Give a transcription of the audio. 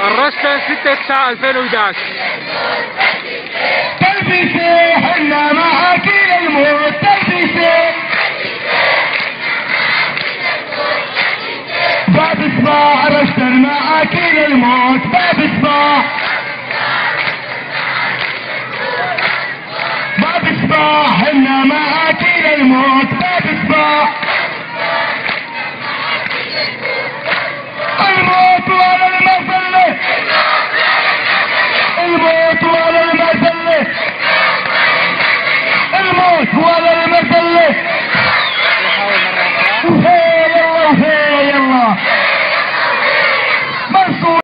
الرشفة 6/9/2011. تلبسي حنا مع اكيل الموت، تلبسي باب صباح رشتر مع اكيل الموت، باب صباح باب صباح حنا مع